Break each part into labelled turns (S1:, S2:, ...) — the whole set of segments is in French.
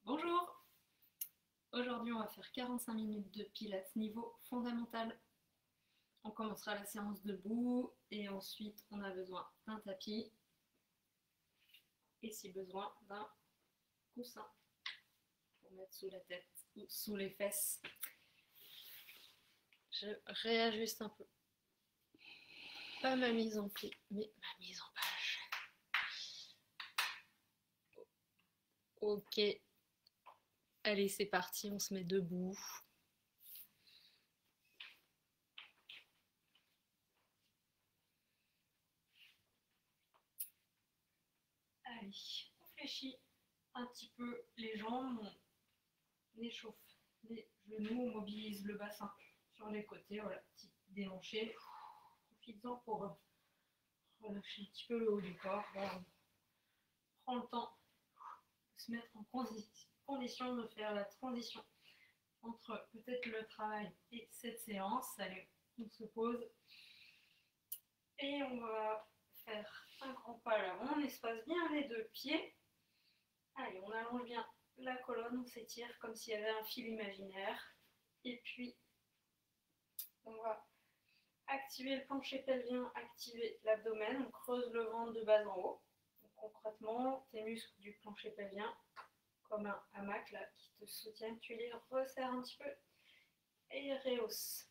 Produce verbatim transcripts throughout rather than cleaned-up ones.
S1: Bonjour! Aujourd'hui, on va faire quarante-cinq minutes de pilates niveau fondamental. On commencera la séance debout et ensuite on a besoin d'un tapis et si besoin d'un coussin pour mettre sous la tête ou sous les fesses. Je réajuste un peu. Pas ma mise en pli, mais ma mise en page. Ok. Allez, c'est parti, on se met debout. Allez, on fléchit un petit peu les jambes, on échauffe les genoux, on mobilise le bassin sur les côtés, voilà, petit déhanché. Profites-en pour relâcher un petit peu le haut du corps. Voilà. On prend le temps de se mettre en condition de faire la transition entre peut-être le travail et cette séance. Allez, on se pose et on va faire un grand pas à l'avant. On espace bien les deux pieds. Allez, on allonge bien la colonne, on s'étire comme s'il y avait un fil imaginaire. Et puis, on va activer le plancher pelvien, activer l'abdomen. On creuse le ventre de bas en haut. Donc, concrètement, tes muscles du plancher pelvien, comme un hamac là, qui te soutiennent, tu les resserres un petit peu et rehausses.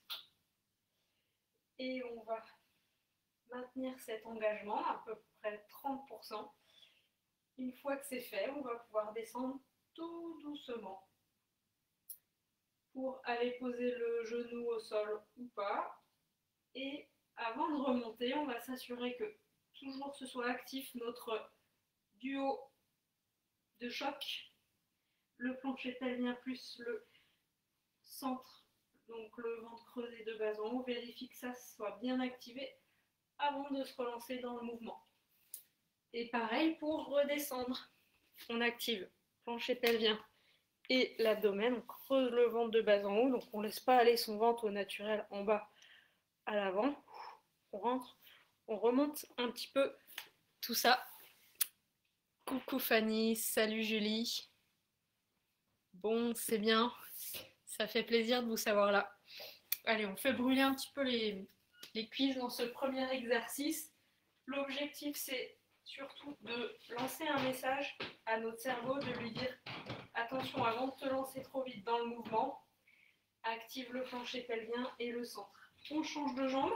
S1: Et on va maintenir cet engagement à peu près trente pour cent. Une fois que c'est fait, on va pouvoir descendre tout doucement pour aller poser le genou au sol ou pas. Et avant de remonter, on va s'assurer que toujours ce soit actif notre duo de choc, le plancher pelvien plus le centre, donc le ventre creusé de bas en haut. Vérifie que ça soit bien activé avant de se relancer dans le mouvement. Et pareil pour redescendre, on active plancher pelvien et l'abdomen, on creuse le ventre de bas en haut, donc on ne laisse pas aller son ventre au naturel en bas à l'avant. On rentre, on remonte un petit peu tout ça. Coucou Fanny, salut Julie. Bon, c'est bien, ça fait plaisir de vous savoir là. Allez, on fait brûler un petit peu les, les cuisses dans ce premier exercice. L'objectif, c'est surtout de lancer un message à notre cerveau, de lui dire attention, avant de te lancer trop vite dans le mouvement, active le plancher pelvien et le centre. On change de jambe.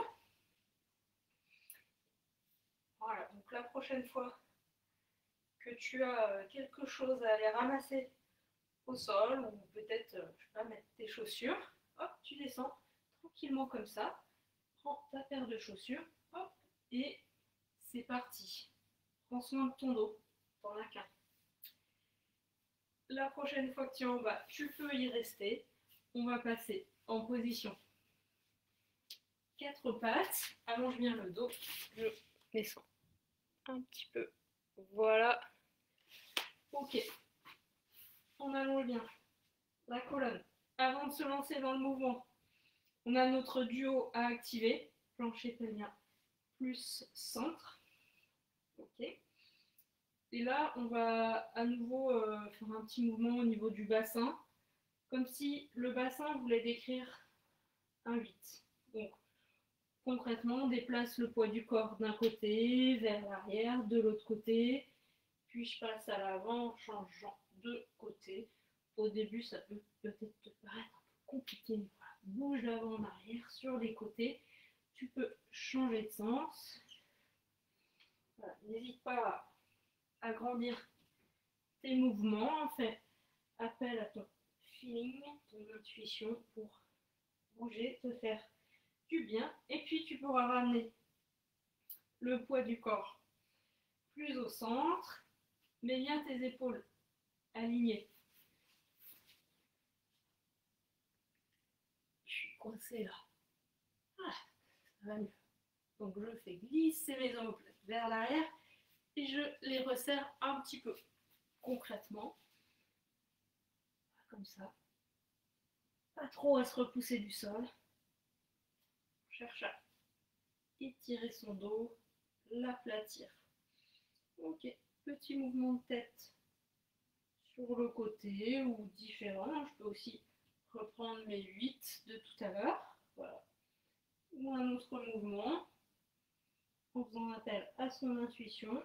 S1: Voilà, donc la prochaine fois que tu as quelque chose à aller ramasser au sol, ou peut-être, je sais pas, mettre tes chaussures, hop, tu descends tranquillement comme ça, prends ta paire de chaussures, hop, et c'est parti. Prends soin de ton dos, t'en as qu'un. La prochaine fois que tu es en bas, tu peux y rester. On va passer en position quatre pattes. Allonge bien le dos. Je descends un petit peu. Voilà. Ok. On allonge bien la colonne. Avant de se lancer dans le mouvement, on a notre duo à activer. Plancher pelvien plus centre. Ok. Et là, on va à nouveau euh, faire un petit mouvement au niveau du bassin, comme si le bassin voulait décrire un huit. Donc, concrètement, on déplace le poids du corps d'un côté, vers l'arrière, de l'autre côté, puis je passe à l'avant en changeant de côté. Au début, ça peut peut-être te paraître un peu compliqué, mais voilà. Bouge d'avant en arrière, sur les côtés. Tu peux changer de sens. Voilà. N'hésite pas à agrandir tes mouvements. Fais appel à ton feeling, ton intuition pour bouger, te faire du bien. Et puis, tu pourras ramener le poids du corps plus au centre. Mets bien tes épaules alignées. Je suis coincée là. Ah, ça va mieux. Donc je fais glisser mes omoplates vers l'arrière et je les resserre un petit peu. Concrètement, comme ça. Pas trop à se repousser du sol. On cherche à étirer son dos, l'aplatir. Ok, petit mouvement de tête sur le côté ou différent. Je peux aussi reprendre mes huit de tout à l'heure. Voilà. Ou un autre mouvement en faisant appel à son intuition.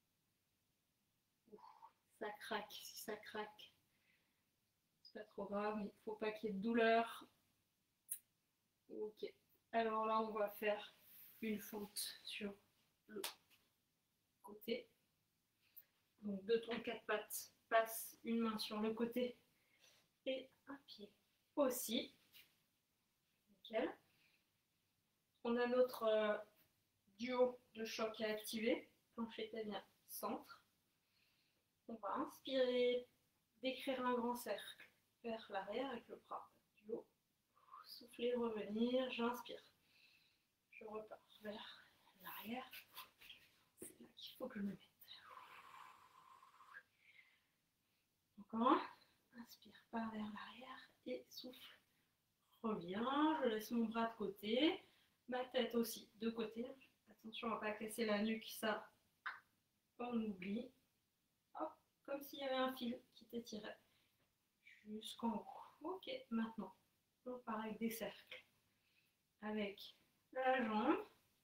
S1: Ouf, ça craque, si ça craque, c'est pas trop grave, mais il ne faut pas qu'il y ait de douleur. Ok, alors là on va faire une fente sur le côté. Donc de ton quatre pattes, passe une main sur le côté et un pied aussi. Nickel. On a notre euh, duo de choc à activer. Plancher pelvien, centre. On va inspirer, décrire un grand cercle vers l'arrière avec le bras du haut. Souffler, revenir, j'inspire. Je repars vers l'arrière. C'est là qu'il faut que je me mette. Encore un. Inspire, part vers l'arrière et souffle. Reviens, je laisse mon bras de côté. Ma tête aussi de côté. Attention à ne pas casser la nuque, ça, on oublie. Hop, comme s'il y avait un fil qui t'étirait jusqu'en haut. Ok, maintenant, on part avec des cercles. Avec la jambe,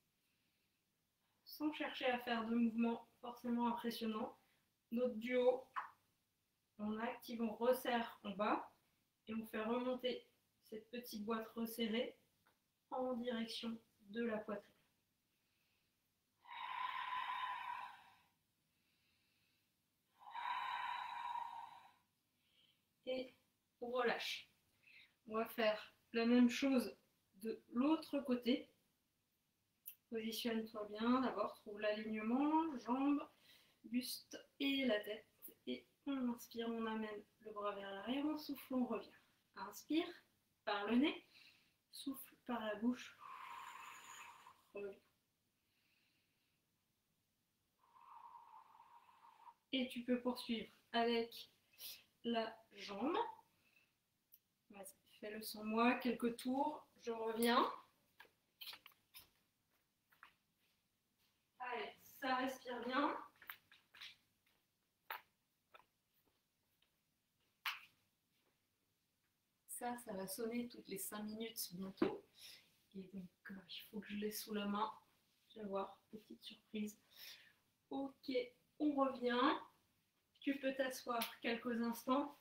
S1: sans chercher à faire de mouvements forcément impressionnants. Notre duo, on active, on resserre en bas et on fait remonter cette petite boîte resserrée en direction de la poitrine. Et on relâche. On va faire la même chose de l'autre côté. Positionne-toi bien. D'abord, trouve l'alignement, jambes, buste et la tête. Et on inspire, on amène le bras vers l'arrière. On souffle, on revient. Inspire par le nez. Souffle par la bouche. Reviens. Et tu peux poursuivre avec la jambe. Vas-y, fais-le sans moi, quelques tours, je reviens. Allez, ça respire bien. Ça, ça va sonner toutes les cinq minutes bientôt. Et donc, euh, il faut que je l'ai sous la main. Je vais voir, petite surprise. Ok, on revient. Tu peux t'asseoir quelques instants.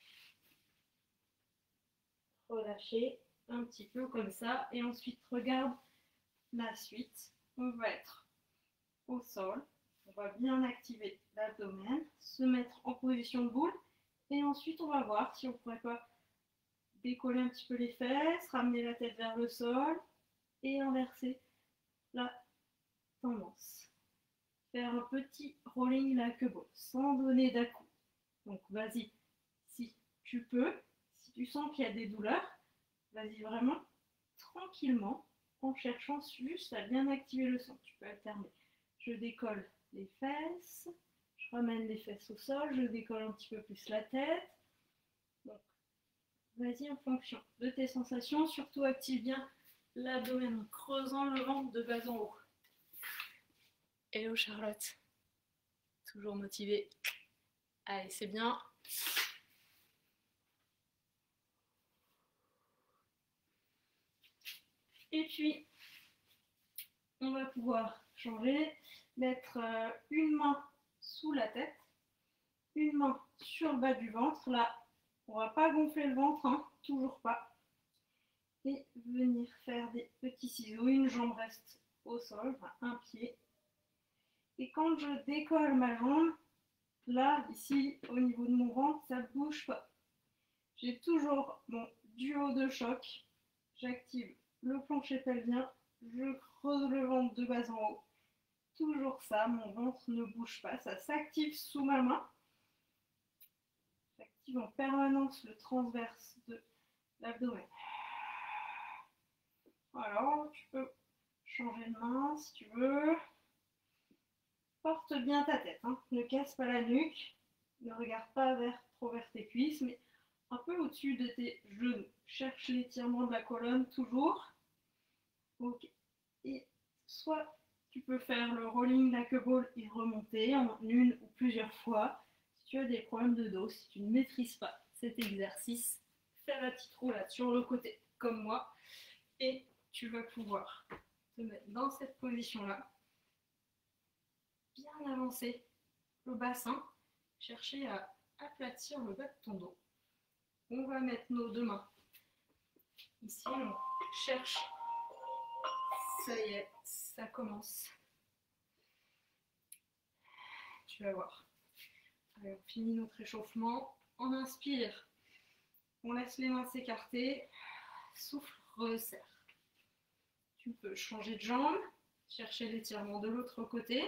S1: Relâcher un petit peu comme ça. Et ensuite, regarde la suite. On va être au sol. On va bien activer l'abdomen. Se mettre en position de boule. Et ensuite, on va voir si on ne pourrait pas décoller un petit peu les fesses. Ramener la tête vers le sol. Et inverser la tendance. Faire un petit rolling la queue basse, sans donner d'à-coup. Donc vas-y, si tu peux, si tu sens qu'il y a des douleurs, vas-y vraiment tranquillement, en cherchant juste à bien activer le sang. Tu peux alterner. Je décolle les fesses, je ramène les fesses au sol, je décolle un petit peu plus la tête. Donc vas-y en fonction de tes sensations, surtout active bien l'abdomen en creusant le ventre de bas en haut. Hello Charlotte, toujours motivée. Allez, c'est bien. Et puis, on va pouvoir changer, mettre euh, une main sous la tête, une main sur le bas du ventre. Là, on ne va pas gonfler le ventre, hein, toujours pas. Et venir faire des petits ciseaux. Une jambe reste au sol, enfin, un pied. Et quand je décolle ma jambe, là, ici, au niveau de mon ventre, ça ne bouge pas. J'ai toujours mon duo de choc. J'active le plancher pelvien. Je creuse le ventre de bas en haut. Toujours ça, mon ventre ne bouge pas. Ça s'active sous ma main. J'active en permanence le transverse de l'abdomen. Alors, tu peux changer de main si tu veux. Porte bien ta tête, hein. Ne casse pas la nuque, ne regarde pas vers, trop vers tes cuisses, mais un peu au-dessus de tes genoux. Cherche l'étirement de la colonne toujours. Ok. Et soit tu peux faire le rolling la queue ball et remonter en une ou plusieurs fois. Si tu as des problèmes de dos, si tu ne maîtrises pas cet exercice, fais la petite roulade sur le côté, comme moi, et tu vas pouvoir te mettre dans cette position-là, bien avancer le bassin, chercher à aplatir le bas de ton dos. On va mettre nos deux mains ici, on cherche, ça y est, ça commence. Tu vas voir. Allez, on finit notre échauffement. On inspire, on laisse les mains s'écarter, souffle, resserre. Tu peux changer de jambe, chercher l'étirement de l'autre côté.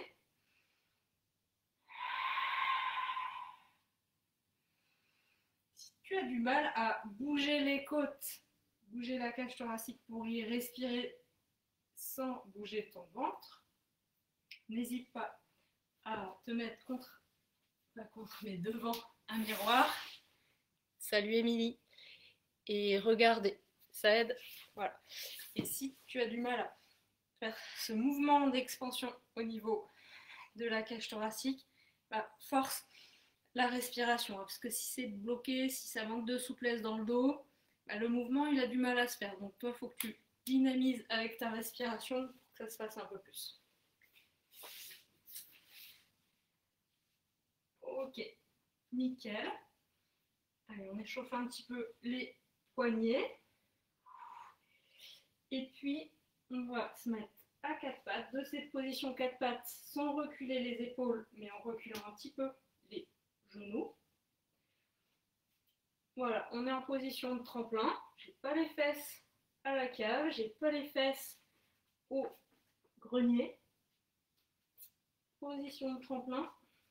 S1: Si tu as du mal à bouger les côtes, bouger la cage thoracique pour y respirer sans bouger ton ventre, n'hésite pas à te mettre contre, pas contre, mais devant un miroir. Salut Émilie. Et regardez, ça aide. Voilà. Et si tu as du mal à faire ce mouvement d'expansion au niveau de la cage thoracique, bah, force la respiration. Hein, parce que si c'est bloqué, si ça manque de souplesse dans le dos, bah, le mouvement il a du mal à se faire. Donc toi, il faut que tu dynamises avec ta respiration pour que ça se fasse un peu plus. Ok, nickel. Allez, on échauffe un petit peu les poignets. Et puis, on va se mettre à quatre pattes. De cette position quatre pattes, sans reculer les épaules, mais en reculant un petit peu les genoux. Voilà, on est en position de tremplin. J'ai pas les fesses à la cave, j'ai pas les fesses au grenier. Position de tremplin.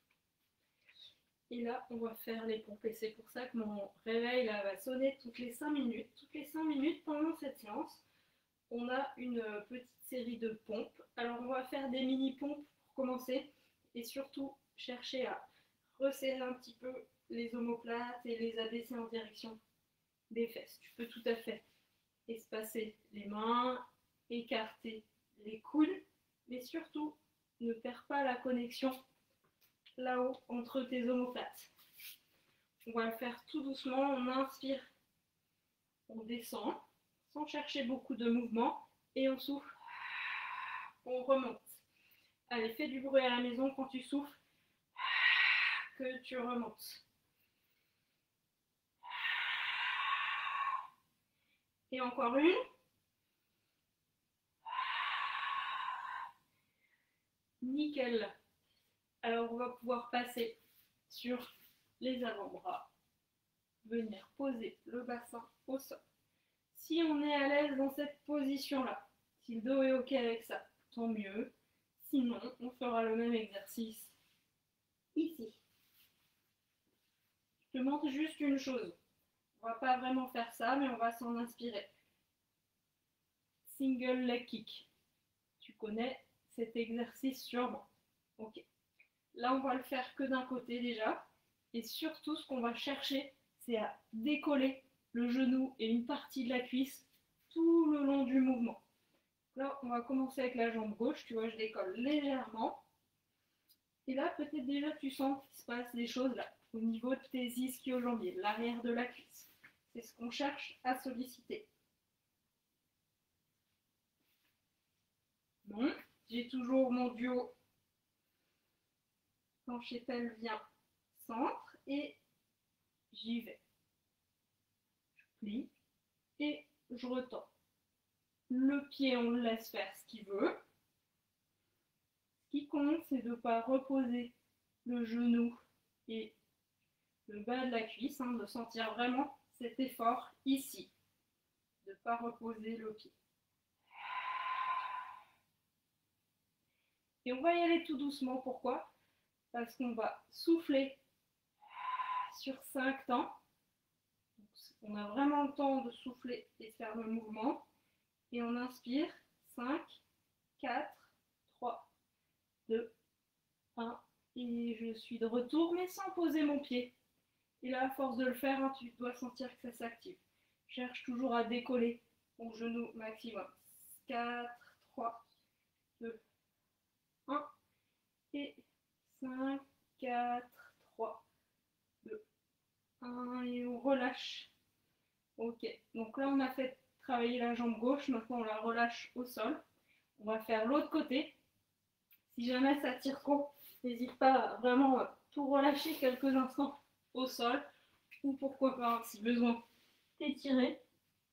S1: Et là, on va faire les pompes. Et c'est pour ça que mon réveil là, va sonner toutes les cinq minutes. Toutes les cinq minutes pendant cette séance, on a une petite série de pompes. Alors, on va faire des mini-pompes pour commencer. Et surtout, chercher à resserrer un petit peu les omoplates et les abaisser en direction des fesses. Tu peux tout à fait espacer les mains, écarter les coudes. Mais surtout, ne perds pas la connexion là-haut entre tes omoplates. On va le faire tout doucement, on inspire, on descend, sans chercher beaucoup de mouvement, et on souffle, on remonte. Allez, fais du bruit à la maison quand tu souffles, que tu remontes. Et encore une. Nickel. Alors, on va pouvoir passer sur les avant-bras. Venir poser le bassin au sol. Si on est à l'aise dans cette position-là, si le dos est OK avec ça, tant mieux. Sinon, on fera le même exercice ici. Je te montre juste une chose. On ne va pas vraiment faire ça, mais on va s'en inspirer. Single leg kick. Tu connais cet exercice sûrement. OK. Là, on va le faire que d'un côté déjà. Et surtout, ce qu'on va chercher, c'est à décoller le genou et une partie de la cuisse tout le long du mouvement. Là, on va commencer avec la jambe gauche. Tu vois, je décolle légèrement. Et là, peut-être déjà, tu sens qu'il se passe des choses là, au niveau de tes ischio-jambiers, l'arrière de la cuisse. C'est ce qu'on cherche à solliciter. Bon, j'ai toujours mon duo plancher pelvien centre et j'y vais. Je plie et je retends. Le pied, on le laisse faire ce qu'il veut. Ce qui compte, c'est de ne pas reposer le genou et le bas de la cuisse, hein, de sentir vraiment cet effort ici, de ne pas reposer le pied. Et on va y aller tout doucement. Pourquoi? Parce qu'on va souffler sur cinq temps. On a vraiment le temps de souffler et de faire le mouvement. Et on inspire. cinq, quatre, trois, deux, un. Et je suis de retour, mais sans poser mon pied. Et là, à force de le faire, hein, tu dois sentir que ça s'active. Cherche toujours à décoller ton genou maximum. quatre, trois, deux, un. Et cinq, quatre, trois, Un, et on relâche. Ok, donc là on a fait travailler la jambe gauche, maintenant on la relâche au sol. On va faire l'autre côté. Si jamais ça tire trop, n'hésite pas à vraiment tout relâcher quelques instants au sol. Ou pourquoi pas, si besoin, t'étirer.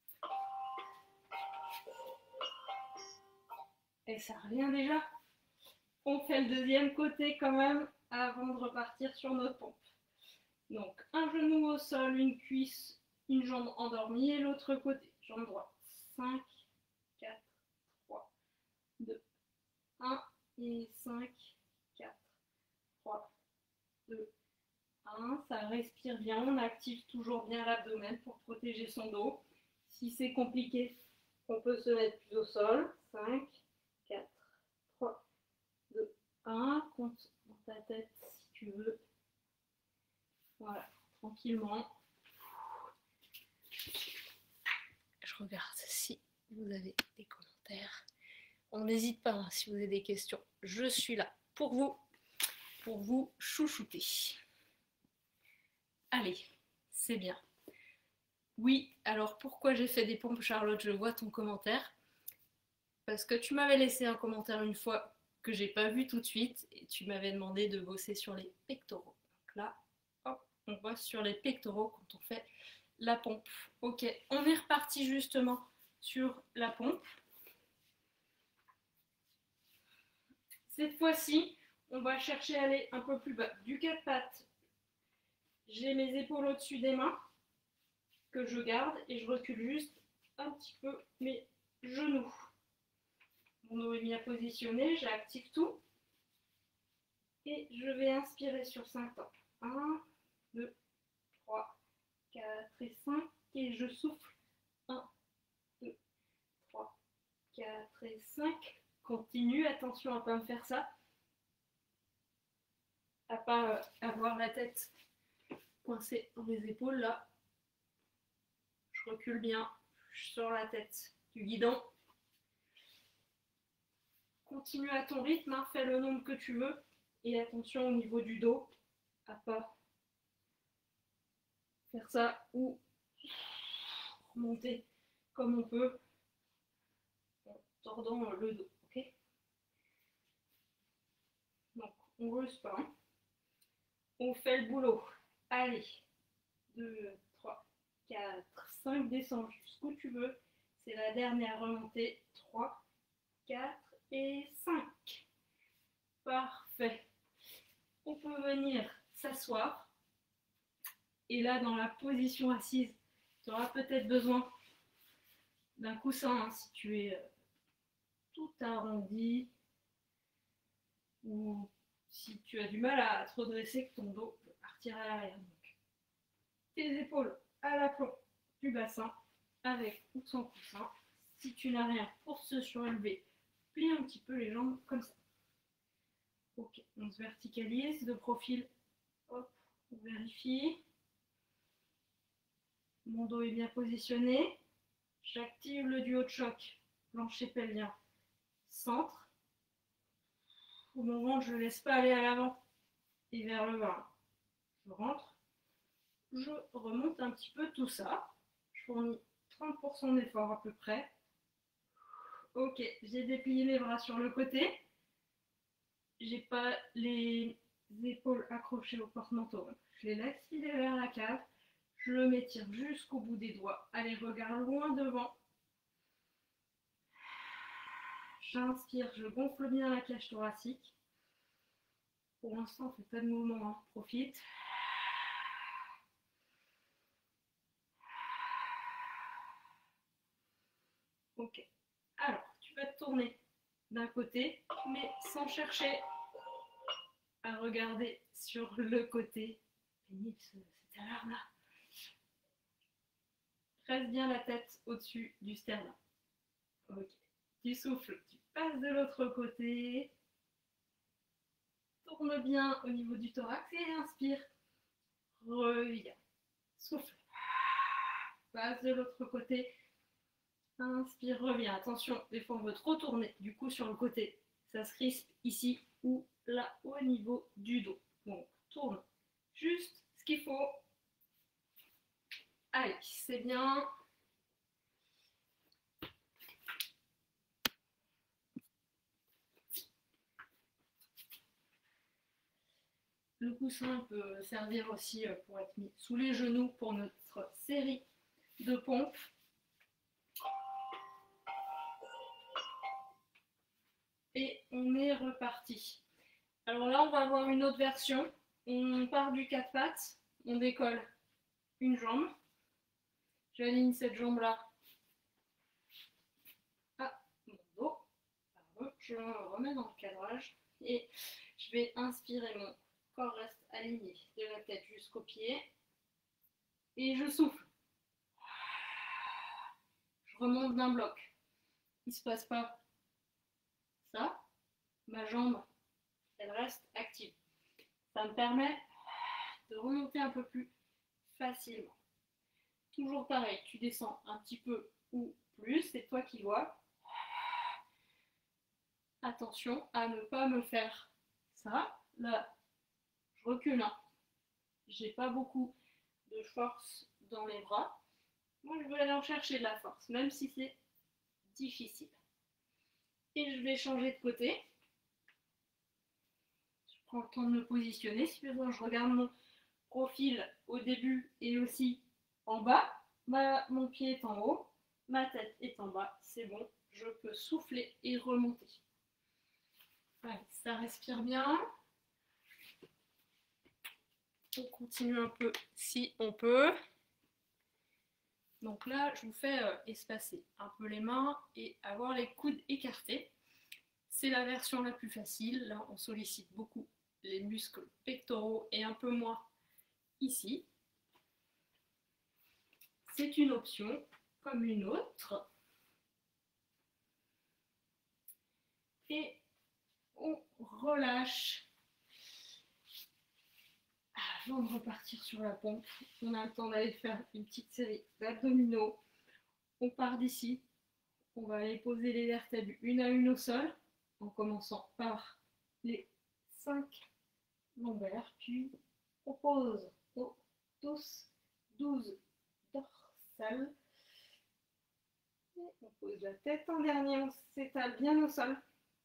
S1: Et ça revient déjà. On fait le deuxième côté quand même avant de repartir sur notre pompe. Donc un genou au sol, une cuisse, une jambe endormie et l'autre côté. Jambe droite. cinq, quatre, trois, deux, un et cinq, quatre, trois, deux, un. Ça respire bien. On active toujours bien l'abdomen pour protéger son dos. Si c'est compliqué, on peut se mettre plus au sol. cinq, quatre, trois, deux, un. Compte dans ta tête si tu veux. Voilà, tranquillement. Je regarde si vous avez des commentaires. On n'hésite pas hein, si vous avez des questions. Je suis là pour vous, pour vous chouchouter. Allez, c'est bien. Oui, alors pourquoi j'ai fait des pompes, Charlotte? Je vois ton commentaire. Parce que tu m'avais laissé un commentaire une fois que j'ai pas vu tout de suite et tu m'avais demandé de bosser sur les pectoraux. Donc là, hop, on bosse sur les pectoraux quand on fait la pompe. Ok, on est reparti justement sur la pompe. Cette fois-ci, on va chercher à aller un peu plus bas. Du quatre pattes, j'ai mes épaules au-dessus des mains que je garde et je recule juste un petit peu mes genoux. Mon dos est bien positionné, j'active tout. Et je vais inspirer sur cinq temps. un, deux, trois, quatre et cinq. Et je souffle. un, deux, trois, quatre et cinq. Continue, attention à ne pas me faire ça. À ne pas avoir la tête coincée dans les épaules là. Je recule bien. Je sors la tête du guidon. Continue à ton rythme, hein, fais le nombre que tu veux. Et attention au niveau du dos, à pas faire ça ou remonter comme on peut en tordant le dos. Okay, donc on ruse pas. Hein. On fait le boulot. Allez, deux, trois, quatre, cinq, descends jusqu'où tu veux. C'est la dernière remontée. trois, quatre et cinq. Parfait. On peut venir s'asseoir. Et là, dans la position assise, tu auras peut-être besoin d'un coussin hein, si tu es euh, tout arrondi ou si tu as du mal à te redresser, que ton dos peut partir à l'arrière. Donc, tes épaules à l'aplomb du bassin avec ou sans coussin. Si tu n'as rien pour se surélever, plie un petit peu les jambes comme ça. Ok, on se verticalise de profil. Hop, on vérifie. Mon dos est bien positionné. J'active le duo de choc, plancher pelvien, centre. Au moment, je ne laisse pas aller à l'avant et vers le bas. Je rentre. Je remonte un petit peu tout ça. Je fournis trente pour cent d'effort à peu près. Ok, j'ai déplié les bras sur le côté. J'ai pas les épaules accrochées au porte-manteau. Je les laisse filer vers la cave. Je le m'étire jusqu'au bout des doigts. Allez, regarde loin devant. J'inspire, je gonfle bien la cage thoracique. Pour l'instant, on ne fait pas de mouvement, hein. Profite. Ok. Alors, tu vas te tourner d'un côté, mais sans chercher à regarder sur le côté. Pénible cette alarme-là. Reste bien la tête au-dessus du sternum. Ok. Tu souffles, tu passes de l'autre côté. Tourne bien au niveau du thorax et inspire. Reviens. Souffle. Passe de l'autre côté. Inspire, reviens. Attention, des fois on veut trop tourner. Du coup, sur le côté, ça se crispe ici ou là au niveau du dos. Donc, tourne juste ce qu'il faut. Allez, c'est bien. Le coussin peut servir aussi pour être mis sous les genoux pour notre série de pompes. Et on est reparti. Alors là, on va avoir une autre version. On part du quatre pattes, on décolle une jambe. J'aligne cette jambe-là à mon dos. Pardon, je me remets dans le cadrage et je vais inspirer, mon corps reste aligné de la tête jusqu'aux pieds. Et je souffle. Je remonte d'un bloc. Il ne se passe pas ça. Ma jambe, elle reste active. Ça me permet de remonter un peu plus facilement. Toujours pareil, tu descends un petit peu ou plus, c'est toi qui vois. Attention à ne pas me faire ça. Là, je recule. Hein. J'ai pas beaucoup de force dans les bras. Moi, je veux aller en chercher de la force, même si c'est difficile. Et je vais changer de côté. Je prends le temps de me positionner. Si besoin, je regarde mon profil au début et aussi en bas. Ma, mon pied est en haut, ma tête est en bas. C'est bon, je peux souffler et remonter. Allez, ça respire bien. On continue un peu si on peut. Donc là, je vous fais euh, espacer un peu les mains et avoir les coudes écartés. C'est la version la plus facile. Là, on sollicite beaucoup les muscles pectoraux et un peu moins ici. C'est une option comme une autre. Et on relâche. Avant de repartir sur la pompe, on a le temps d'aller faire une petite série d'abdominaux. On part d'ici. On va aller poser les vertèbres une à une au sol, en commençant par les cinq lombaires, puis on pose au tous douze dorsales. Et on pose la tête en dernier, on s'étale bien au sol.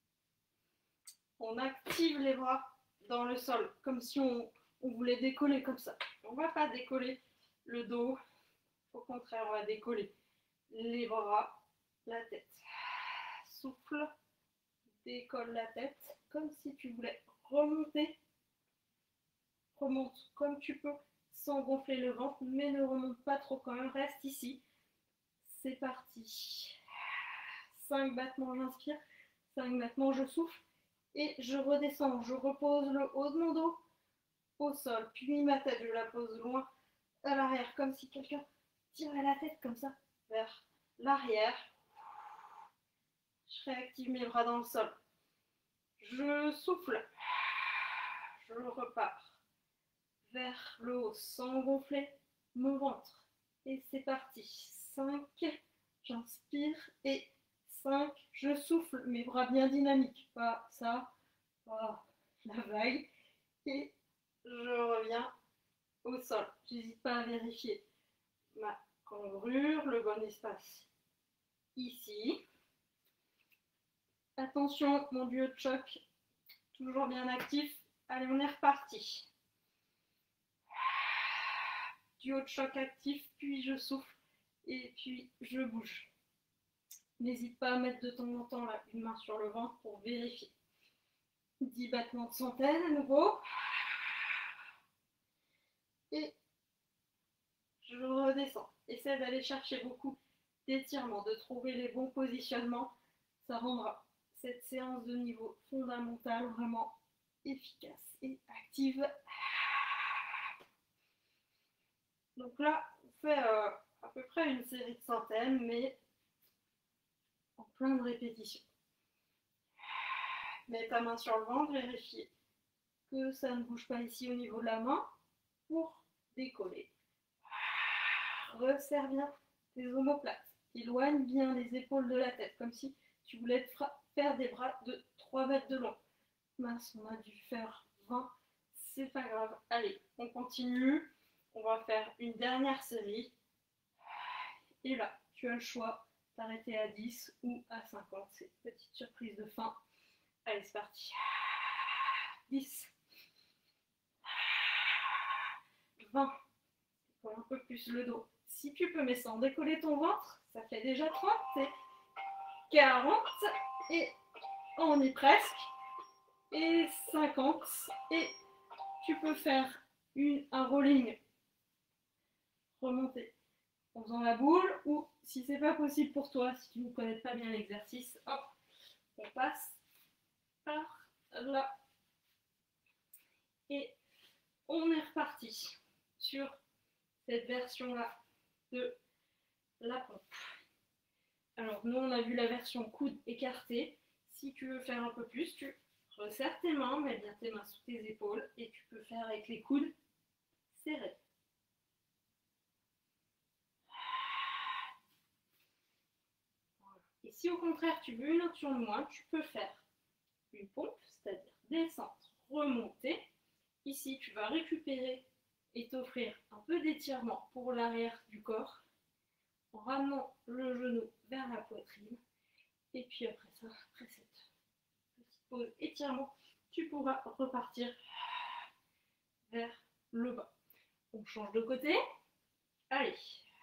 S1: On active les bras dans le sol, comme si on, on voulait décoller comme ça. On ne va pas décoller le dos, au contraire, on va décoller les bras, la tête. Souffle, décolle la tête, comme si tu voulais remonter. Remonte comme tu peux, sans gonfler le ventre, mais ne remonte pas trop quand même, reste ici. C'est parti. cinq battements, j'inspire, cinq battements, je souffle, et je redescends. Je repose le haut de mon dos au sol, puis ma tête, je la pose loin à l'arrière, comme si quelqu'un tirait la tête comme ça, vers l'arrière. Je réactive mes bras dans le sol. Je souffle. Je repars vers le haut sans gonfler mon ventre. Et c'est parti. cinq, j'inspire et cinq, je souffle, mes bras bien dynamiques. Pas ça, pas la vague. Et je reviens au sol. J'hésite pas à vérifier ma cambrure, le bon espace ici. Attention, mon duo de choc, toujours bien actif. Allez, on est reparti. Duo de choc actif, puis je souffle et puis je bouge. N'hésite pas à mettre de temps en temps là, une main sur le ventre pour vérifier. dix battements de centaines à nouveau. Et je redescends. Essaie d'aller chercher beaucoup d'étirements, de trouver les bons positionnements. Ça rendra cette séance de niveau fondamental vraiment efficace et active. Donc là, on fait euh, à peu près une série de centaines, mais en plein de répétitions. Mets ta main sur le ventre, vérifier que ça ne bouge pas ici au niveau de la main pour décoller. Resserre bien tes omoplates. Éloigne bien les épaules de la tête, comme si tu voulais te faire des bras de trois mètres de long. Mince, on a dû faire vingt, c'est pas grave. Allez, on continue. On va faire une dernière série. Et là, tu as le choix d'arrêter à dix ou à cinquante. C'est une petite surprise de fin. Allez, c'est parti. dix. vingt. Décolle un peu plus le dos. Si tu peux, mais sans décoller ton ventre, ça fait déjà trente. C'est quarante. Et on est presque. Et cinquante. Et tu peux faire une, un rolling. Remonter en faisant la boule, ou si c'est pas possible pour toi, si tu ne connais pas bien l'exercice, hop, on passe par là et on est reparti sur cette version là de la pompe. Alors nous on a vu la version coude écarté. Si tu veux faire un peu plus, tu resserres tes mains, mets bien tes mains sous tes épaules et tu peux faire avec les coudes serrés. Et si au contraire tu veux une option de moins, tu peux faire une pompe, c'est-à-dire descendre, remonter. Ici, tu vas récupérer et t'offrir un peu d'étirement pour l'arrière du corps en ramenant le genou vers la poitrine. Et puis après ça, après cette petite pause étirement, tu pourras repartir vers le bas. On change de côté. Allez.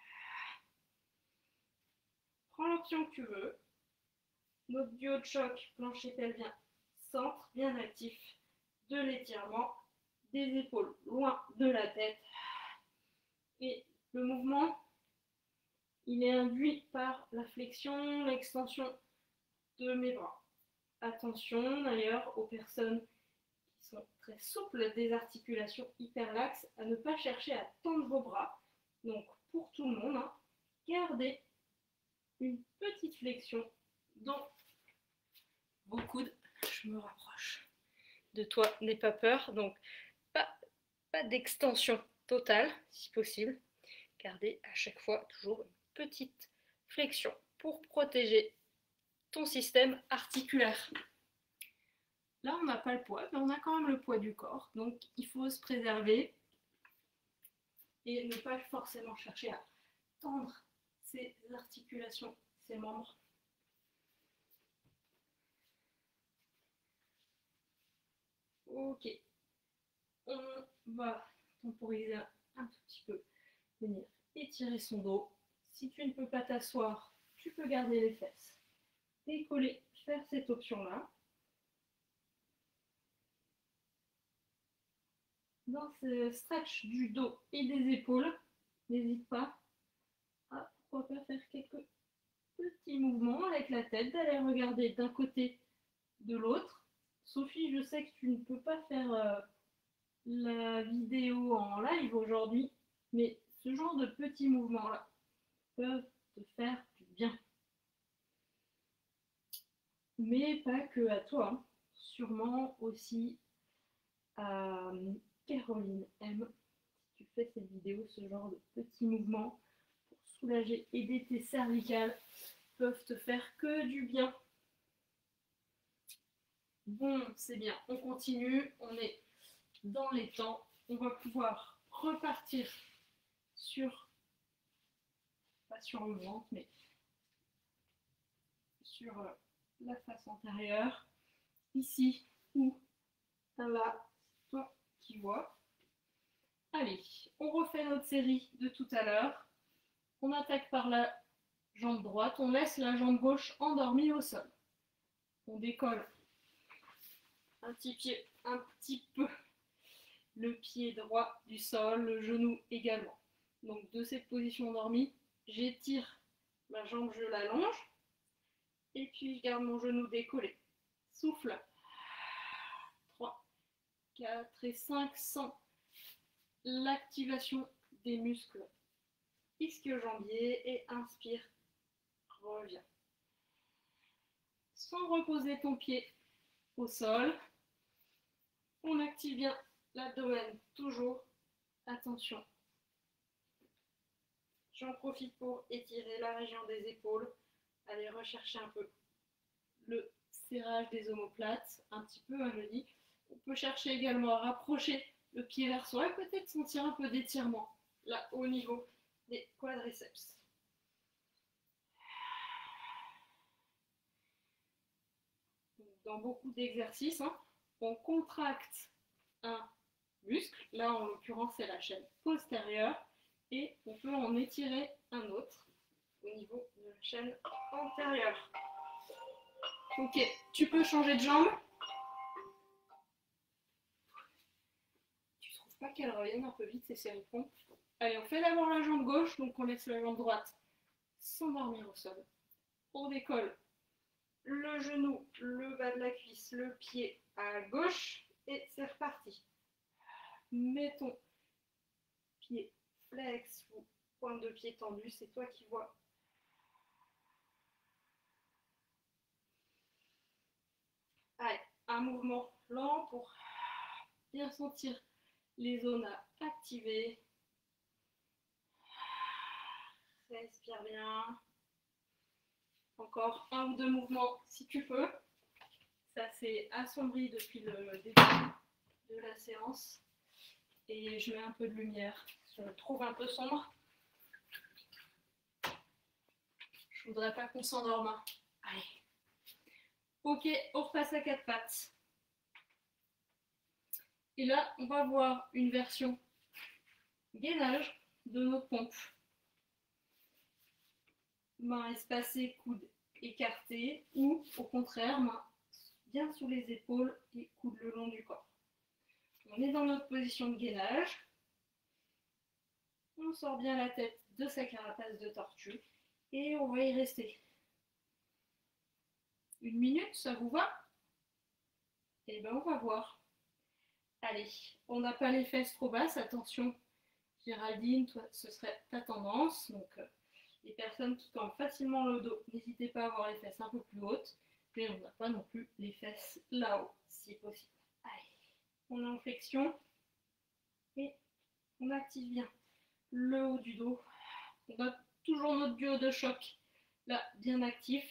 S1: Prends l'option que tu veux. Notre duo de choc, plancher pelvien, centre bien actif, de l'étirement, des épaules loin de la tête. Et le mouvement, il est induit par la flexion, l'extension de mes bras. Attention d'ailleurs aux personnes qui sont très souples, des articulations hyper laxes, à ne pas chercher à tendre vos bras. Donc pour tout le monde, hein, gardez une petite flexion dans vos coudes. Je me rapproche de toi, n'aie pas peur. Donc pas, pas d'extension totale si possible. Gardez à chaque fois toujours une petite flexion pour protéger ton système articulaire. Là, on n'a pas le poids, mais on a quand même le poids du corps. Donc, il faut se préserver et ne pas forcément chercher à tendre ses articulations, ses membres. Ok. On va temporiser un tout petit peu. Venir étirer son dos. Si tu ne peux pas t'asseoir, tu peux garder les fesses. Décoller, faire cette option-là. Dans ce stretch du dos et des épaules, n'hésite pas à pourquoi pas faire quelques petits mouvements avec la tête, d'aller regarder d'un côté, de l'autre. Sophie, je sais que tu ne peux pas faire euh, la vidéo en live aujourd'hui, mais ce genre de petits mouvements-là peuvent te faire du bien. Mais pas que à toi, hein. Sûrement aussi à Caroline M. Si tu fais cette vidéo, ce genre de petits mouvements pour soulager, aider tes cervicales peuvent te faire que du bien. Bon, c'est bien, on continue, on est dans les temps, on va pouvoir repartir sur, pas sur le ventre, mais sur la face antérieure, ici ou là, c'est toi qui vois. Allez, on refait notre série de tout à l'heure. On attaque par la jambe droite, on laisse la jambe gauche endormie au sol. On décolle un petit pied, un petit peu le pied droit du sol, le genou également. Donc de cette position endormie, j'étire ma jambe, je l'allonge et puis je garde mon genou décollé. Souffle. trois, quatre et cinq sans l'activation des muscles ischio-jambiers et inspire, reviens. Sans reposer ton pied au sol, on active bien l'abdomen, toujours, attention. J'en profite pour étirer la région des épaules, aller rechercher un peu le serrage des omoplates, un petit peu, hein, je dis. On peut chercher également à rapprocher le pied vers soi et peut-être sentir un peu d'étirement, là, au niveau des quadriceps. dans beaucoup d'exercices, hein, on contracte un muscle, là en l'occurrence c'est la chaîne postérieure, et on peut en étirer un autre au niveau de la chaîne antérieure. Ok, tu peux changer de jambe. Tu trouves pas qu'elle revienne un peu vite ces séries pompes? Allez, on fait d'abord la jambe gauche, donc on laisse la jambe droite s'endormir au sol. On décolle le genou, le bas de la cuisse, le pied à gauche et c'est reparti. Mettons pied flex ou pointe de pied tendue, c'est toi qui vois. Allez, un mouvement lent pour bien sentir les zones à activer. Respire bien. Encore un ou deux mouvements si tu peux. Ça s'est assombri depuis le début de la séance. Et je mets un peu de lumière. Je le trouve un peu sombre. Je voudrais pas qu'on s'endorme. Allez. Ok, on repasse à quatre pattes. Et là, on va voir une version gainage de notre pompe. Mains espacées, coudes écartés, ou au contraire, mains bien sous les épaules et coudes le long du corps. On est dans notre position de gainage. On sort bien la tête de sa carapace de tortue et on va y rester. Une minute, ça vous va? Eh bien, on va voir. Allez, on n'a pas les fesses trop basses, attention. Géraldine, toi, ce serait ta tendance. Donc, euh, les personnes qui tendent facilement le dos, n'hésitez pas à avoir les fesses un peu plus hautes. Mais on n'a pas non plus les fesses là-haut, si possible. Allez, on est en flexion. Et on active bien le haut du dos. On a toujours notre duo de choc là, bien actif.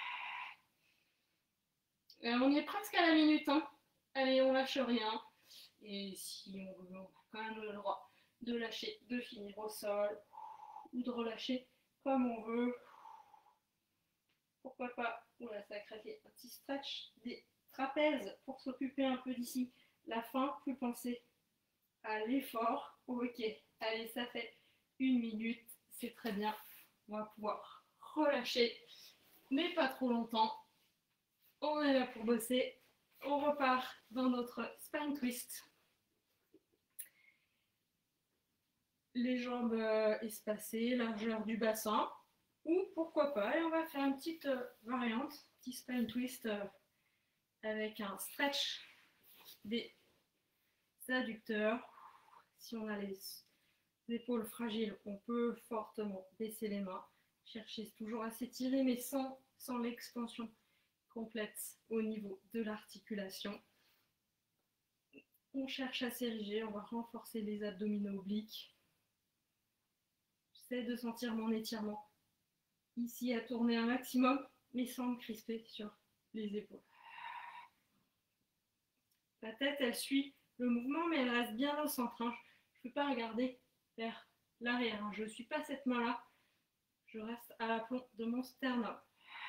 S1: Et on est presque à la minute. Hein. Allez, on lâche rien. Et si on veut, on a quand même le droit de lâcher, de finir au sol. Ou de relâcher comme on veut. Pourquoi pas, voilà, ça crée un petit stretch des trapèzes pour s'occuper un peu d'ici. La fin, plus penser à l'effort. Ok, allez, ça fait une minute, c'est très bien. On va pouvoir relâcher, mais pas trop longtemps. On est là pour bosser. On repart dans notre spine twist. Les jambes espacées, largeur du bassin. Ou pourquoi pas, et on va faire une petite euh, variante, petit spine twist euh, avec un stretch des adducteurs. Si on a les épaules fragiles, on peut fortement baisser les mains. Chercher toujours à s'étirer, mais sans, sans l'extension complète au niveau de l'articulation. On cherche à s'ériger, on va renforcer les abdominaux obliques. J'essaie de sentir mon étirement. Ici, à tourner un maximum, mais sans me crisper sur les épaules. La tête, elle suit le mouvement, mais elle reste bien au centre. Hein. Je ne peux pas regarder vers l'arrière. Hein. Je ne suis pas cette main-là. Je reste à l'aplomb de mon sternum.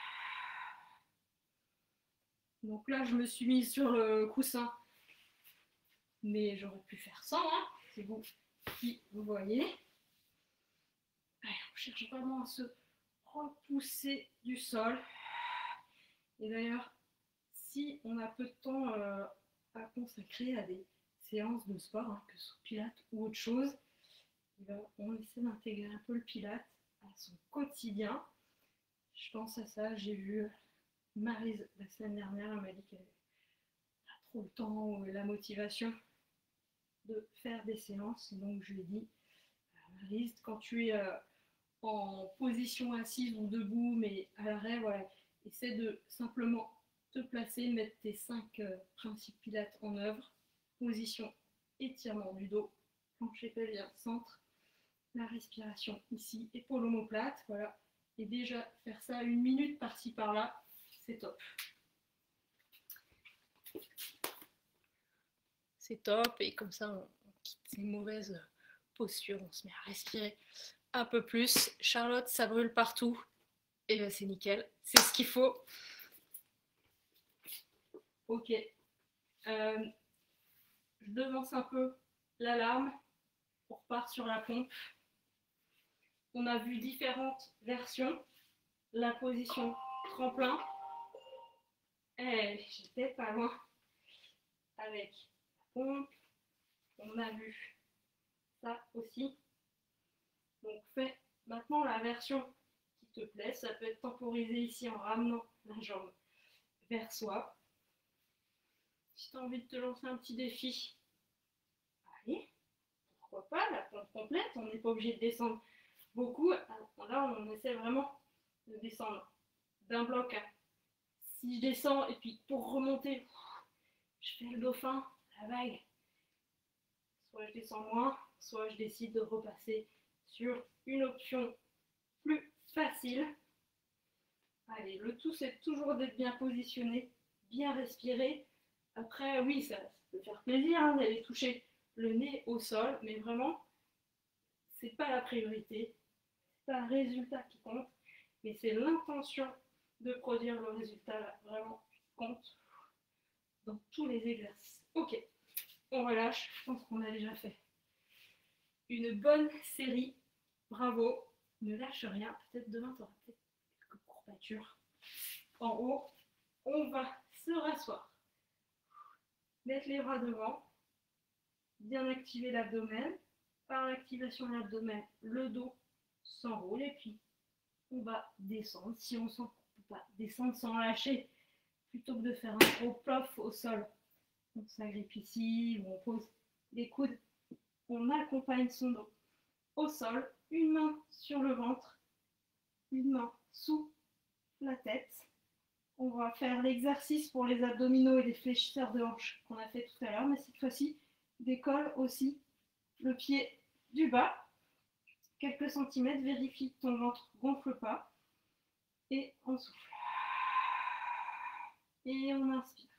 S1: Donc là, je me suis mise sur le coussin. Mais j'aurais pu faire sans. Hein. C'est vous qui vous voyez. Allez, on cherche vraiment à se repousser du sol. Et d'ailleurs, si on a peu de temps euh, à consacrer à des séances de sport, hein, que ce soit pilates ou autre chose, ben, on essaie d'intégrer un peu le pilate à son quotidien. Je pense à ça, j'ai vu Maryse la semaine dernière, elle m'a dit qu'elle n'avait pas trop le temps ou la motivation de faire des séances. Donc je lui ai dit, Maryse, quand tu es euh, en position assise ou debout, mais à l'arrêt, voilà, essaie de simplement te placer, mettre tes cinq euh, principes pilates en œuvre. Position, étirement du dos, plancher pelvien, centre, la respiration ici, épaule omoplate, voilà. Et déjà faire ça une minute par-ci par-là, c'est top. C'est top, et comme ça on, on quitte ces mauvaises postures, on se met à respirer un peu plus. Charlotte, ça brûle partout. Et bien c'est nickel, c'est ce qu'il faut. Ok. Euh, je devance un peu l'alarme. On repart sur la pompe. On a vu différentes versions. La position tremplin. Eh, j'étais pas loin. Avec la pompe. On a vu ça aussi. Donc fais maintenant la version qui te plaît. Ça peut être temporisé ici en ramenant la jambe vers soi. Si tu as envie de te lancer un petit défi, allez, pourquoi pas, la pompe complète, on n'est pas obligé de descendre beaucoup. Là, on essaie vraiment de descendre d'un bloc. Si je descends et puis pour remonter, je fais le dauphin, la vague. Soit je descends moins, soit je décide de repasser sur une option plus facile. Allez, le tout c'est toujours d'être bien positionné, bien respirer. Après, oui, ça, ça peut faire plaisir hein, d'aller toucher le nez au sol, mais vraiment, c'est pas la priorité, c'est pas le résultat qui compte, mais c'est l'intention de produire le résultat là, vraiment qui compte dans tous les exercices. Ok, on relâche, je pense qu'on a déjà fait une bonne série, bravo, ne lâche rien, peut-être demain tu auras peut-être quelques courbatures. En haut, on va se rasseoir. Mettre les bras devant, bien activer l'abdomen. Par l'activation de l'abdomen, le dos s'enroule et puis on va descendre. Si on sent qu'on ne peut pas descendre sans lâcher, plutôt que de faire un gros plof au sol, on s'agrippe ici, ou on pose les coudes, on accompagne son dos au sol, une main sur le ventre, une main sous la tête. On va faire l'exercice pour les abdominaux et les fléchisseurs de hanches qu'on a fait tout à l'heure, mais cette fois-ci, décolle aussi le pied du bas, quelques centimètres, vérifie que ton ventre ne gonfle pas, et on souffle. Et on inspire.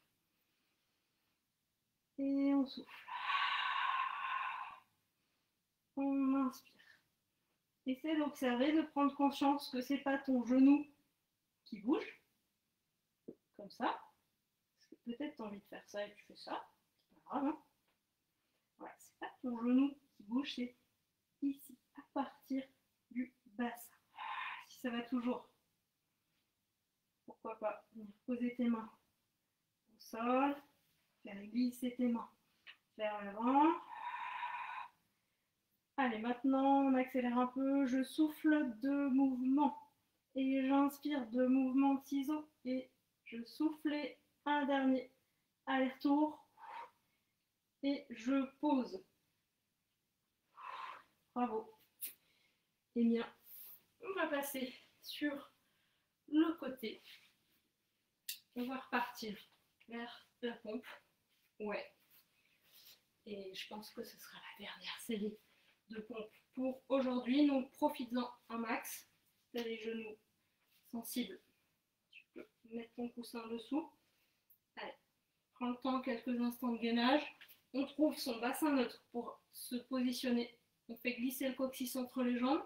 S1: Et on souffle. On inspire. Essaie d'observer, de prendre conscience que ce n'est pas ton genou qui bouge, comme ça. Peut-être tu as envie de faire ça et tu fais ça, c'est pas grave. Hein, voilà, c'est pas ton genou qui bouge, c'est ici, à partir du bassin. Si ça va toujours, pourquoi pas venir poser tes mains au sol, faire glisser tes mains vers l'avant. Allez, maintenant on accélère un peu, je souffle deux mouvements et j'inspire deux mouvements de ciseaux et je souffle un dernier aller-retour et je pose. Bravo. Et bien, on va passer sur le côté. On va repartir vers la pompe. Ouais. Et je pense que ce sera la dernière série de pompes pour aujourd'hui. Donc profites-en un max. Tu as les genoux sensibles. Tu peux mettre ton coussin dessous. Allez, prends le temps, quelques instants de gainage. On trouve son bassin neutre pour se positionner. On fait glisser le coccyx entre les jambes.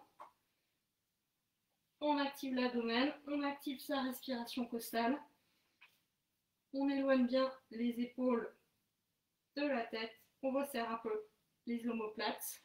S1: On active l'abdomen, on active sa respiration costale. On éloigne bien les épaules de la tête. On resserre un peu les omoplates.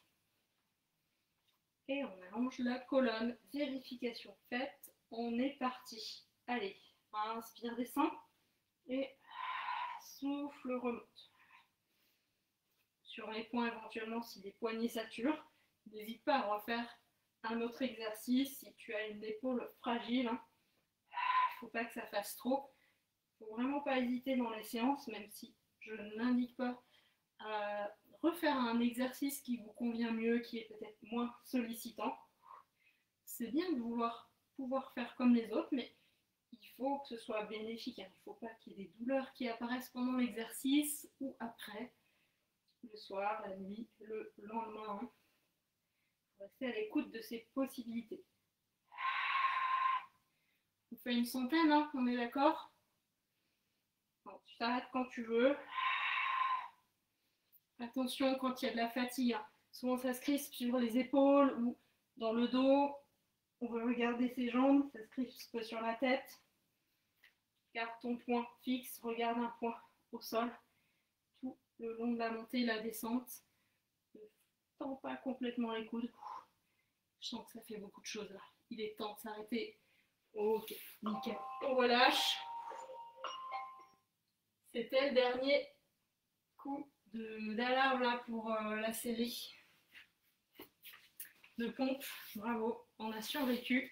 S1: Et on allonge la colonne. Vérification faite. On est parti. Allez, inspire, descend. Et souffle, remonte. Sur les points éventuellement, si les poignets saturent, n'hésite pas à refaire un autre exercice si tu as une épaule fragile. Il hein. ne faut pas que ça fasse trop. Il ne faut vraiment pas hésiter dans les séances, même si je n'indique pas à refaire un exercice qui vous convient mieux, qui est peut-être moins sollicitant. C'est bien de vouloir pouvoir faire comme les autres, mais il faut que ce soit bénéfique. Hein. Il ne faut pas qu'il y ait des douleurs qui apparaissent pendant l'exercice ou après, le soir, la nuit, le lendemain. Hein. Rester à l'écoute de ces possibilités. On fait une centaine, hein, on est d'accord? Tu t'arrêtes quand tu veux. Attention quand il y a de la fatigue. Hein. Souvent ça se crispe sur les épaules ou dans le dos. On veut regarder ses jambes, ça se crispe sur la tête. Garde ton point fixe, regarde un point au sol, tout le long de la montée et la descente. Ne tends pas complètement les coudes. Je sens que ça fait beaucoup de choses là. Il est temps de s'arrêter. Ok, nickel. On relâche. C'était le dernier coup d'alarme là pour euh, la série de pompe. Bravo, on a survécu.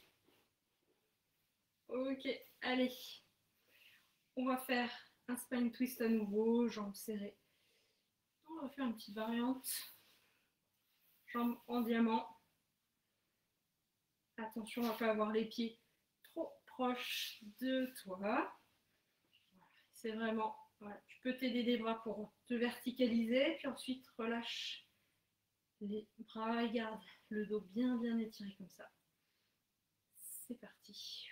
S1: Ok, allez. On va faire un spine twist à nouveau, jambes serrées. On va faire une petite variante. Jambes en diamant. Attention à ne pas avoir les pieds trop proches de toi. C'est vraiment, voilà, tu peux t'aider des bras pour te verticaliser, puis ensuite relâche les bras et garde le dos bien bien étiré comme ça. C'est parti.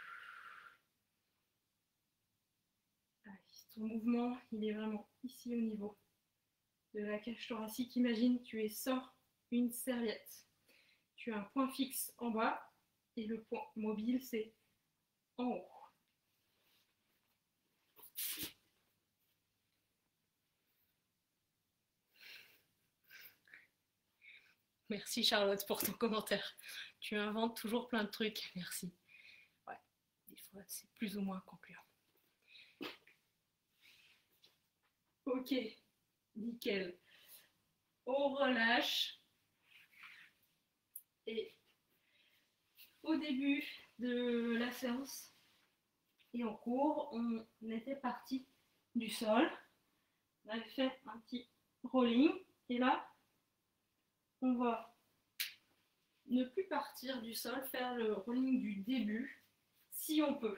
S1: Allez, ton mouvement, il est vraiment ici au niveau de la cage thoracique. Imagine, tu es sors une serviette. Tu as un point fixe en bas et le point mobile, c'est en haut. Merci Charlotte pour ton commentaire. Tu inventes toujours plein de trucs. Merci. Ouais, des fois c'est plus ou moins concluant. Ok, nickel. On relâche. Et au début de la séance et en cours, on était parti du sol. On avait fait un petit rolling. Et là, on va ne plus partir du sol, faire le rolling du début, si on peut.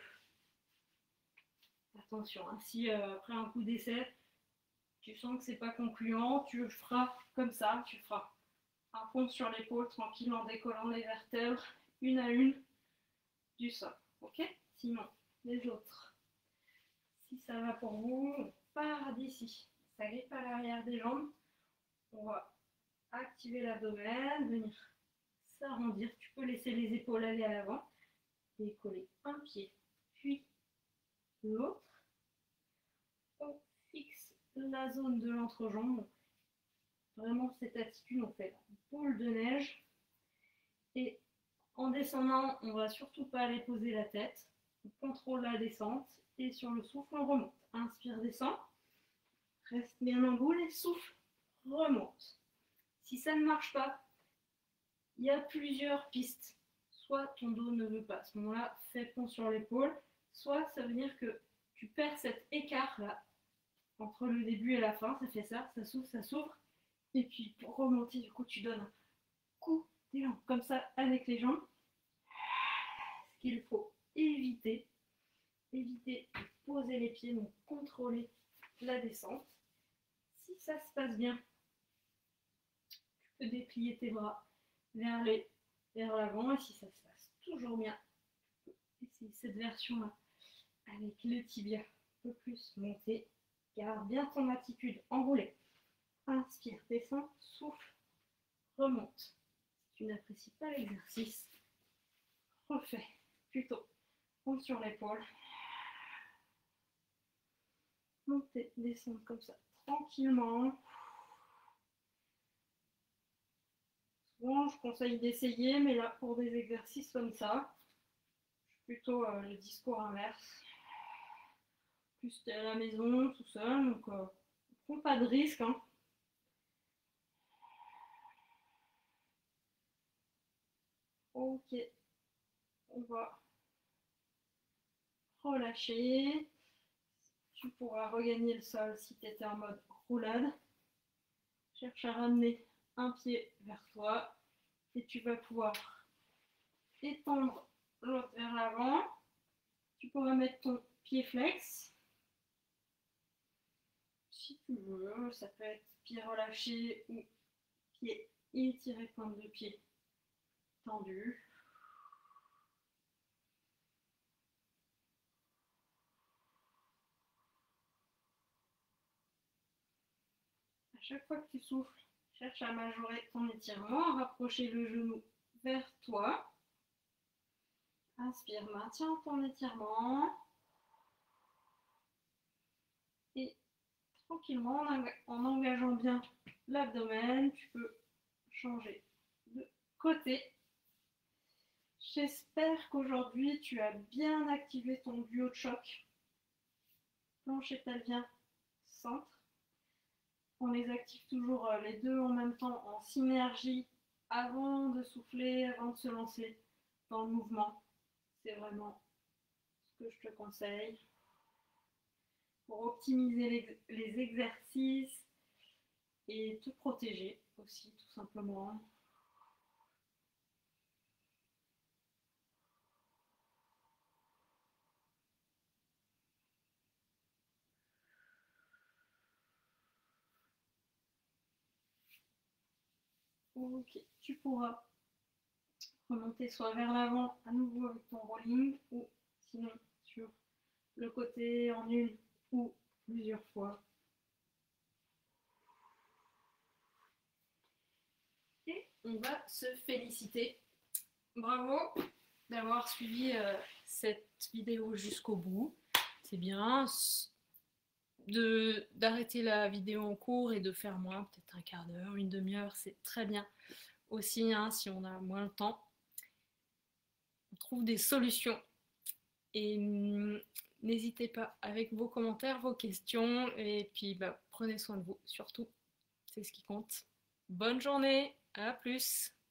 S1: Attention, hein, si euh, après un coup d'essai, tu sens que c'est pas concluant, tu le feras comme ça, tu feras un pont sur l'épaule, tranquille, en décollant les vertèbres, une à une, du sol. Ok? Sinon, les autres. Si ça va pour vous, on part d'ici. Ça grippe à l'arrière des jambes. On va activer l'abdomen, venir s'arrondir. Tu peux laisser les épaules aller à l'avant. Décoller un pied, puis l'autre. On fixe la zone de l'entrejambe. Vraiment cette attitude, on fait la boule de neige. Et en descendant, on ne va surtout pas aller poser la tête. On contrôle la descente et sur le souffle, on remonte. Inspire, descend. Reste bien en boule et souffle, remonte. Si ça ne marche pas, il y a plusieurs pistes. Soit ton dos ne veut pas. À ce moment-là, fais pont sur l'épaule. Soit ça veut dire que tu perds cet écart-là entre le début et la fin. Ça fait ça, ça s'ouvre, ça s'ouvre. Et puis pour remonter, du coup, tu donnes un coup d'élan comme ça avec les jambes. Ce qu'il faut éviter, éviter de poser les pieds, donc contrôler la descente. Si ça se passe bien, tu peux déplier tes bras vers les, vers l'avant. Et si ça se passe toujours bien, tu peux essayer cette version-là avec le tibia un peu plus monté. Garde bien ton attitude enroulée. Inspire, descends, souffle, remonte. Si tu n'apprécies pas l'exercice, refais plutôt. Monte sur l'épaule. Monter, descendre comme ça, tranquillement. Souvent, je conseille d'essayer, mais là, pour des exercices comme ça, je suis plutôt euh, le discours inverse. Plus t'es à la maison, tout seul, donc euh, prends pas de risque. Hein. Ok, on va relâcher. Tu pourras regagner le sol si tu étais en mode roulade. Cherche à ramener un pied vers toi et tu vas pouvoir étendre l'autre vers l'avant. Tu pourras mettre ton pied flex. Si tu veux, ça peut être pied relâché ou pied étiré, pointe de pied tendue. À chaque fois que tu souffles, cherche à majorer ton étirement, rapprocher le genou vers toi. Inspire, maintiens ton étirement. Et tranquillement en, en engageant bien l'abdomen. Tu peux changer de côté. J'espère qu'aujourd'hui tu as bien activé ton duo de choc. Plancher pelvien, centre. On les active toujours les deux en même temps en synergie avant de souffler, avant de se lancer dans le mouvement. C'est vraiment ce que je te conseille pour optimiser les, les exercices et te protéger aussi tout simplement. Ok, tu pourras remonter soit vers l'avant à nouveau avec ton rolling ou sinon sur le côté en une ou plusieurs fois. Et on va se féliciter. Bravo d'avoir suivi euh, cette vidéo jusqu'au bout. C'est bien de d'arrêter la vidéo en cours et de faire moins, peut-être un quart d'heure, une demi-heure, c'est très bien aussi hein, si on a moins de temps. On trouve des solutions et hum, n'hésitez pas avec vos commentaires, vos questions et puis bah, prenez soin de vous surtout, c'est ce qui compte. Bonne journée, à plus.